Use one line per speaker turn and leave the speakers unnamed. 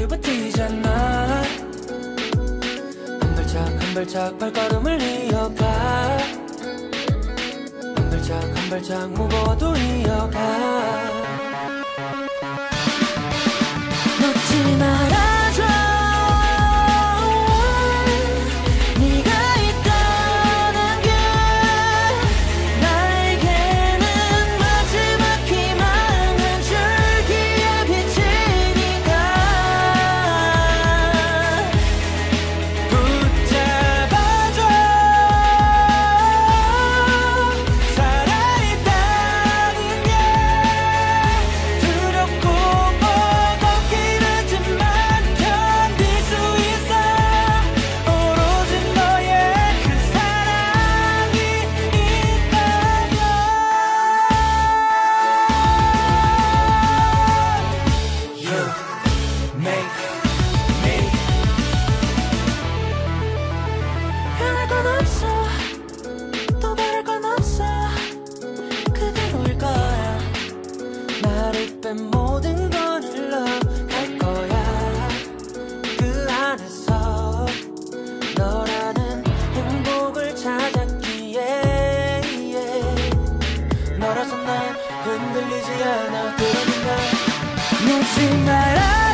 너를 버티잖아. 한 발짝 발걸음을 이어가. 한 발짝 무거워도 이어가. 놓지 말아줘. 네가 있다는 게 나에게는 마지막 희망은 줄기의 빛이니까. 붙잡아줘. 살아있다는 게 두렵고 버겁긴 하지만 견딜 수 있어. 오로지 너의 그 사랑이 있다면. You make me. 변할 건 없어. 또 바랄 건 없어. 그대로일 거야. 나를 뺀 모든 건 흘러갈 거야. 그 안에서 너라는 행복을 찾았기에. 너라서 난 흔들리지 않아. 그러니 난 놓지 말아.